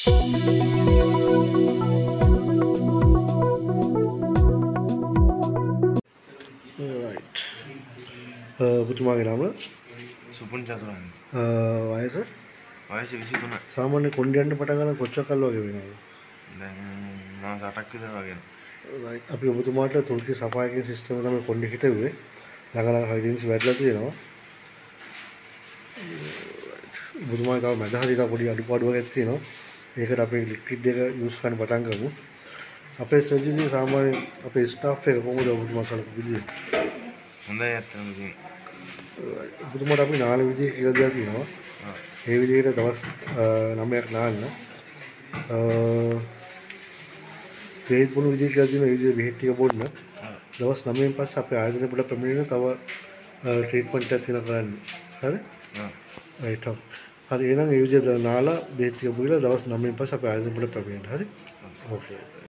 right. පුතුමාගේ නම සුපුන් චතුරන් වයස වයස 23. සාමාන්‍ය කොණ්ඩියන්න පටන් ගන්න කොච්චර කල් වගේ වෙනවද? දැන් මාස 8ක් විතර වගේ. right. අපි ඔබතුමාට තුර්කි සපායකින් සිස්ටම් එක තමයි කොණ්ඩේ හිටුවේ. ළඟ හයිඩෙන්ස් වැඩිලා තියෙනවා. ඔබතුමාගේ තව මැද හරියට පොඩි අඩුපාඩුවක් තියෙනවා. ඒකට අපි ලික්විඩ් එක යූස් කරන්න පටන් ගමු. අපේ සර්ජරි සාමාන්‍ය අපේ ස්ටාෆ් එක කොහොමද ඔබතුමා සලකපු විදිය? හොඳයි අත්තම ඉතින්. ඔබතුමාට අපි නාන විදිය කියලා දෙයක් තියෙනවා. ඒ විදිහට දවස් 9ක් නාන්න. බෙහෙත් බොන විදිහ කියලා තියෙනවා. ඒ විදිහ බෙහෙත් ටික බොන්න. දවස් 9න් පස්සේ අපේ ආයතනය වල පැමිණෙන තව ට්‍රීට්මන්ට් එකක් තියෙනවා කරන්න. හරි? right. හරි එහෙනම් ඒ විදිහට නාලා බෙහෙත් ටික බොලා දවස් 9න් පස්සේ අපේ ආයතනය වල පැමිණෙන්න. හරි? okay.